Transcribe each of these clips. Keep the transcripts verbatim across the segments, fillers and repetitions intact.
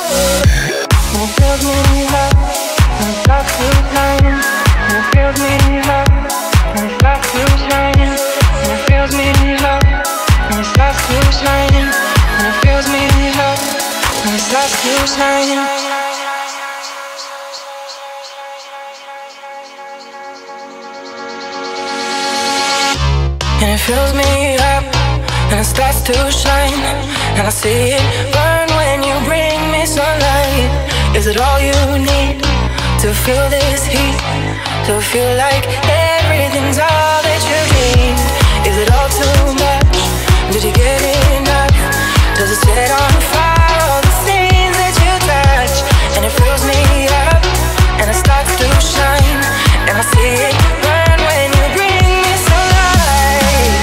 And it fills me up, and it starts to shine. And it fills me up, and it starts to shine. And it fills me up, and it starts to shine. And it fills me up, and it starts to shine. And it fills me up, and it starts to shine. And I see it burn when you bring me sunlight. Is it all you need to feel this heat? To feel like everything's all that you need? Is it all too much? Did you get enough? Does it set on fire all the things that you touch? And it fills me up, and it starts to shine. And I see it burn when you bring me sunlight.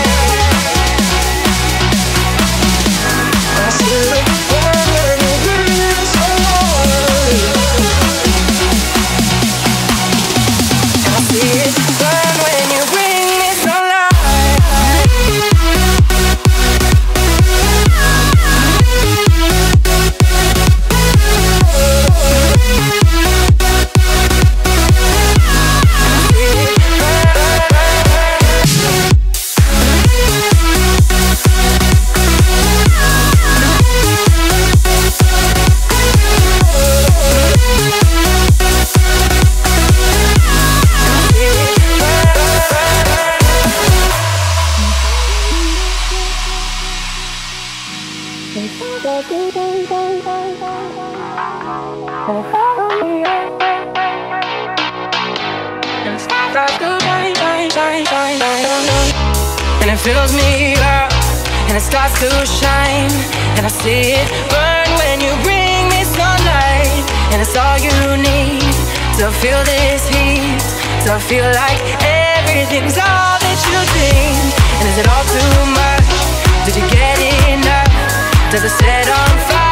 I see it burn when you bring me sunlight. And I see it burn when you bring me sunlight. And it fills me up, and it starts to shine. And I see it burn when you bring me sunlight. And it's all you need to feel this heat, to feel like everything's all that you dream. And is it all too much? Did you get enough? Does it set on fire